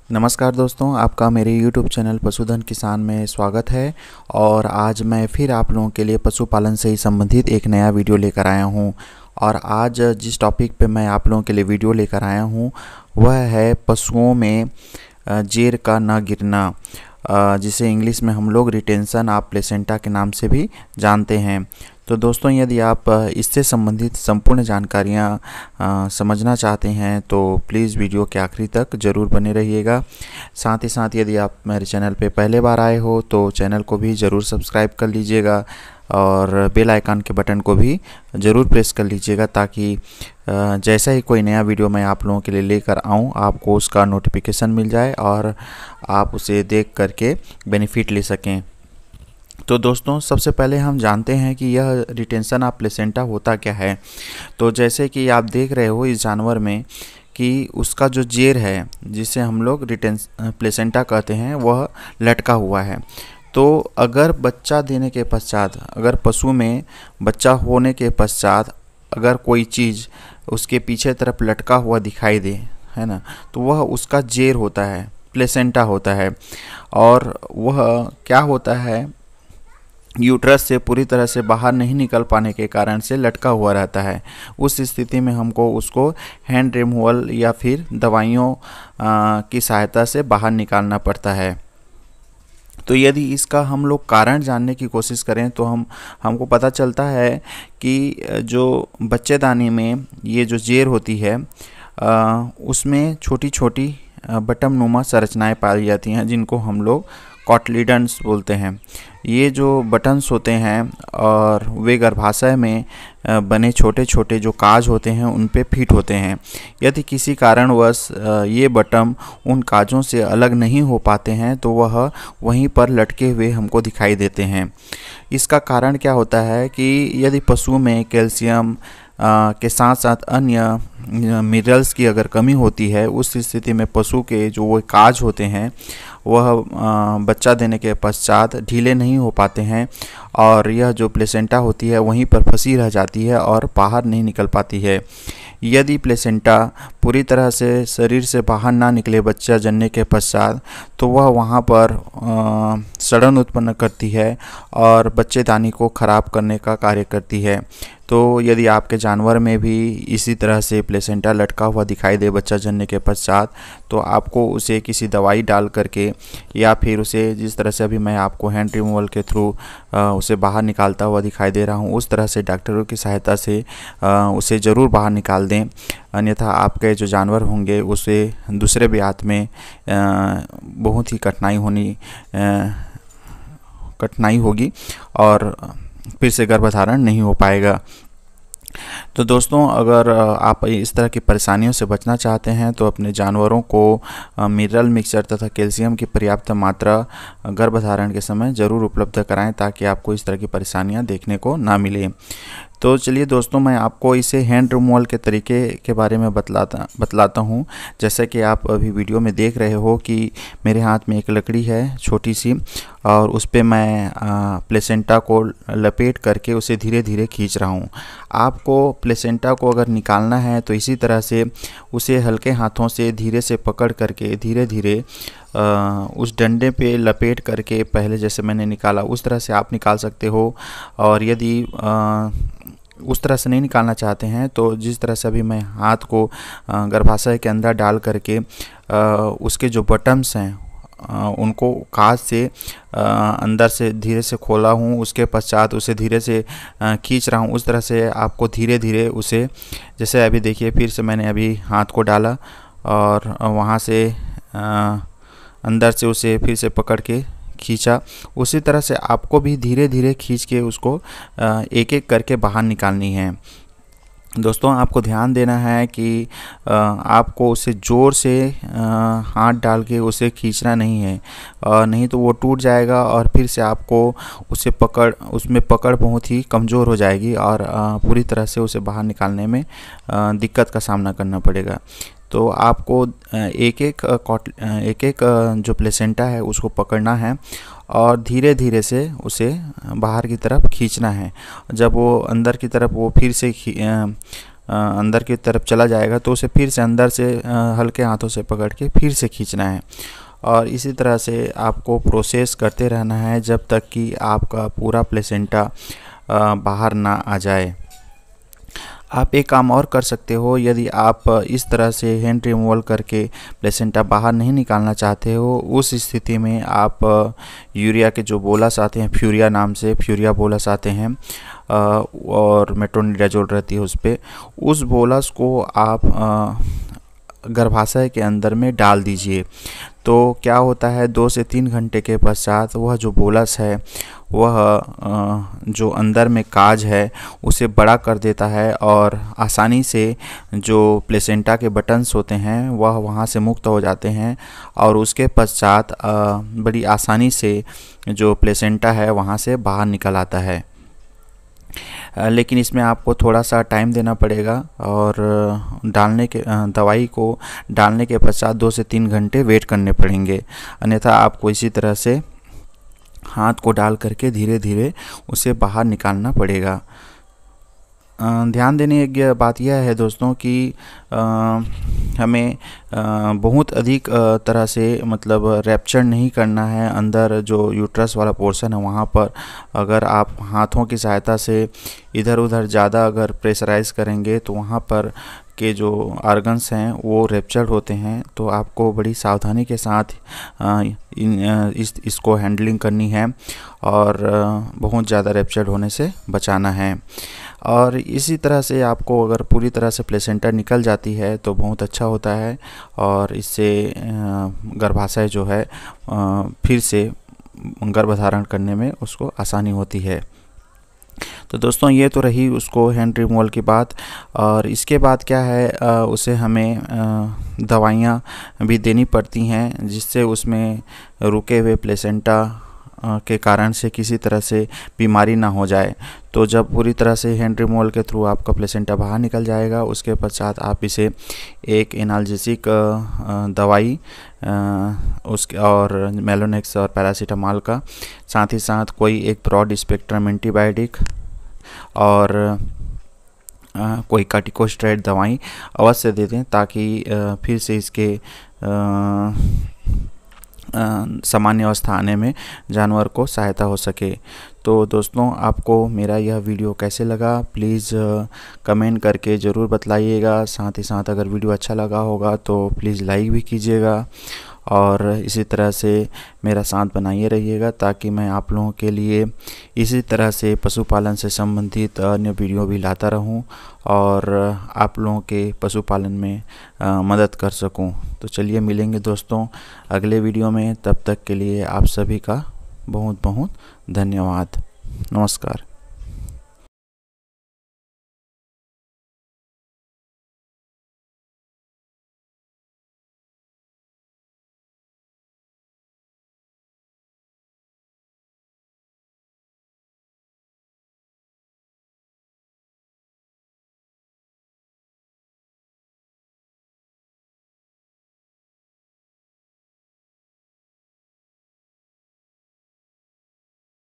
नमस्कार दोस्तों, आपका मेरे YouTube चैनल पशुधन किसान में स्वागत है। और आज मैं फिर आप लोगों के लिए पशुपालन से ही संबंधित एक नया वीडियो लेकर आया हूं। और आज जिस टॉपिक पे मैं आप लोगों के लिए वीडियो लेकर आया हूं वह है पशुओं में जेर का न गिरना, जिसे इंग्लिश में हम लोग रिटेंशन ऑफ प्लेसेंटा के नाम से भी जानते हैं। तो दोस्तों, यदि आप इससे संबंधित संपूर्ण जानकारियाँ समझना चाहते हैं तो प्लीज़ वीडियो के आखिरी तक ज़रूर बने रहिएगा। साथ ही साथ यदि आप मेरे चैनल पे पहले बार आए हो तो चैनल को भी ज़रूर सब्सक्राइब कर लीजिएगा और बेल आइकन के बटन को भी ज़रूर प्रेस कर लीजिएगा, ताकि जैसा ही कोई नया वीडियो मैं आप लोगों के लिए लेकर आऊँ आपको उसका नोटिफिकेशन मिल जाए और आप उसे देख करके बेनिफिट ले सकें। तो दोस्तों, सबसे पहले हम जानते हैं कि यह रिटेंशन ऑफ प्लेसेंटा होता क्या है। तो जैसे कि आप देख रहे हो इस जानवर में कि उसका जो जेर है, जिसे हम लोग प्लेसेंटा कहते हैं, वह लटका हुआ है। तो अगर बच्चा देने के पश्चात, अगर पशु में बच्चा होने के पश्चात अगर कोई चीज़ उसके पीछे तरफ लटका हुआ दिखाई दे, है ना, तो वह उसका जेर होता है, प्लेसेंटा होता है। और वह क्या होता है, यूट्रस से पूरी तरह से बाहर नहीं निकल पाने के कारण से लटका हुआ रहता है। उस स्थिति में हमको उसको हैंड रिमूवल या फिर दवाइयों की सहायता से बाहर निकालना पड़ता है। तो यदि इसका हम लोग कारण जानने की कोशिश करें तो हमको पता चलता है कि जो बच्चेदानी में ये जो जेर होती है उसमें छोटी छोटी बटन नुमा संरचनाएं पाई जाती हैं, जिनको हम लोग कॉटलिडन्स बोलते हैं। ये जो बटन्स होते हैं और वे गर्भाशय में बने छोटे छोटे जो काज होते हैं उन पे फिट होते हैं। यदि किसी कारणवश ये बटन उन काजों से अलग नहीं हो पाते हैं तो वह वहीं पर लटके हुए हमको दिखाई देते हैं। इसका कारण क्या होता है कि यदि पशु में कैल्शियम के साथ साथ अन्य मिनरल्स की अगर कमी होती है, उस स्थिति में पशु के जो वो काज होते हैं वह बच्चा देने के पश्चात ढीले नहीं हो पाते हैं और यह जो प्लेसेंटा होती है वहीं पर फंसी रह जाती है और बाहर नहीं निकल पाती है। यदि प्लेसेंटा पूरी तरह से शरीर से बाहर ना निकले बच्चा जन्ने के पश्चात, तो वह वहाँ पर सड़न उत्पन्न करती है और बच्चेदानी को ख़राब करने का कार्य करती है। तो यदि आपके जानवर में भी इसी तरह से प्लेसेंटा लटका हुआ दिखाई दे बच्चा जन्ने के पश्चात, तो आपको उसे किसी दवाई डाल करके या फिर उसे, जिस तरह से अभी मैं आपको हैंड रिमूवल के थ्रू उसे बाहर निकालता हुआ दिखाई दे रहा हूँ, उस तरह से डॉक्टरों की सहायता से उसे ज़रूर बाहर निकाल दें। अन्यथा आपके जो जानवर होंगे उसे दूसरे ब्यात में बहुत ही कठिनाई होगी और फिर से गर्भधारण नहीं हो पाएगा। तो दोस्तों, अगर आप इस तरह की परेशानियों से बचना चाहते हैं तो अपने जानवरों को मिनरल मिक्सचर तथा कैल्शियम की पर्याप्त मात्रा गर्भधारण के समय ज़रूर उपलब्ध कराएं, ताकि आपको इस तरह की परेशानियां देखने को ना मिले। तो चलिए दोस्तों, मैं आपको इसे हैंड रिमूवल के तरीके के बारे में बतलाता हूँ। जैसे कि आप अभी वीडियो में देख रहे हो कि मेरे हाथ में एक लकड़ी है छोटी सी, और उस पर मैं प्लेसेंटा को लपेट करके उसे धीरे धीरे खींच रहा हूँ। आपको प्लेसेंटा को अगर निकालना है तो इसी तरह से उसे हल्के हाथों से धीरे से पकड़ करके धीरे धीरे उस डंडे पे लपेट करके, पहले जैसे मैंने निकाला उस तरह से आप निकाल सकते हो। और यदि उस तरह से नहीं निकालना चाहते हैं तो जिस तरह से अभी मैं हाथ को गर्भाशय के अंदर डाल करके उसके जो बटन्स हैं उनको काज से अंदर से धीरे से खोला हूँ, उसके पश्चात उसे धीरे से खींच रहा हूँ। उस तरह से आपको धीरे धीरे उसे, जैसे अभी देखिए फिर से मैंने अभी हाथ को डाला और वहाँ से अंदर से उसे फिर से पकड़ के खींचा। उसी तरह से आपको भी धीरे धीरे खींच के उसको एक एक करके बाहर निकालनी है। दोस्तों, आपको ध्यान देना है कि आपको उसे ज़ोर से हाथ डाल के उसे खींचना नहीं है, नहीं तो वो टूट जाएगा और फिर से आपको उसमें पकड़ बहुत ही कमज़ोर हो जाएगी और पूरी तरह से उसे बाहर निकालने में दिक्कत का सामना करना पड़ेगा। तो आपको एक एक जो प्लेसेंटा है उसको पकड़ना है और धीरे धीरे से उसे बाहर की तरफ खींचना है। जब वो अंदर की तरफ वो फिर से अंदर की तरफ चला जाएगा तो उसे फिर से अंदर से हल्के हाथों से पकड़ के फिर से खींचना है। और इसी तरह से आपको प्रोसेस करते रहना है जब तक कि आपका पूरा प्लेसेंटा बाहर ना आ जाए। आप एक काम और कर सकते हो, यदि आप इस तरह से हैंड रिमूवल करके प्लेसेंटा बाहर नहीं निकालना चाहते हो, उस स्थिति में आप यूरिया के जो बोलस आते हैं, फ्यूरिया नाम से फ्यूरिया बोलस आते हैं और मेट्रोनिडाजोल रहती है उस पर, उस बोलस को आप गर्भाशय के अंदर में डाल दीजिए। तो क्या होता है, 2 से 3 घंटे के पश्चात वह जो बोलस है वह जो अंदर में काज है उसे बड़ा कर देता है और आसानी से जो प्लेसेंटा के बटन्स होते हैं वह वहाँ से मुक्त हो जाते हैं और उसके पश्चात बड़ी आसानी से जो प्लेसेंटा है वहाँ से बाहर निकल आता है। लेकिन इसमें आपको थोड़ा सा टाइम देना पड़ेगा और दवाई को डालने के पश्चात 2 से 3 घंटे वेट करने पड़ेंगे, अन्यथा आपको इसी तरह से हाथ को डाल करके धीरे धीरे उसे बाहर निकालना पड़ेगा। ध्यान देने की बात यह है दोस्तों कि हमें बहुत अधिक तरह से मतलब रैप्चर नहीं करना है। अंदर जो यूट्रस वाला पोर्शन है वहाँ पर अगर आप हाथों की सहायता से इधर उधर ज़्यादा अगर प्रेशराइज़ करेंगे तो वहाँ पर के जो आर्गन्स हैं वो रैप्चर्ड होते हैं। तो आपको बड़ी सावधानी के साथ इसको हैंडलिंग करनी है और बहुत ज़्यादा रैप्चर्ड होने से बचाना है। और इसी तरह से आपको अगर पूरी तरह से प्लेसेंटा निकल जाती है तो बहुत अच्छा होता है और इससे गर्भाशय जो है फिर से गर्भधारण करने में उसको आसानी होती है। तो दोस्तों ये तो रही उसको हैंड रिमूवल की बात। और इसके बाद क्या है, उसे हमें दवाइयाँ भी देनी पड़ती हैं जिससे उसमें रुके हुए प्लेसेंटा के कारण से किसी तरह से बीमारी ना हो जाए। तो जब पूरी तरह से हैंड रिमूवल के थ्रू आपका प्लेसेंटा बाहर निकल जाएगा उसके पश्चात आप इसे एक एनाल्जेसिक दवाई उसके और मेलोनेक्स और पैरासीटामॉल का, साथ ही साथ कोई एक ब्रॉड स्पेक्ट्रम एंटीबायोटिक और कोई कार्टिकोस्टेरॉइड दवाई अवश्य दे दें ताकि फिर से इसके सामान्य अवस्था आने में जानवर को सहायता हो सके। तो दोस्तों आपको मेरा यह वीडियो कैसे लगा प्लीज़ कमेंट करके ज़रूर बतलाइएगा। साथ ही साथ अगर वीडियो अच्छा लगा होगा तो प्लीज़ लाइक भी कीजिएगा और इसी तरह से मेरा साथ बनाइए रहिएगा ताकि मैं आप लोगों के लिए इसी तरह से पशुपालन से संबंधित अन्य वीडियो भी लाता रहूं और आप लोगों के पशुपालन में मदद कर सकूं। तो चलिए मिलेंगे दोस्तों अगले वीडियो में, तब तक के लिए आप सभी का बहुत बहुत धन्यवाद। नमस्कार।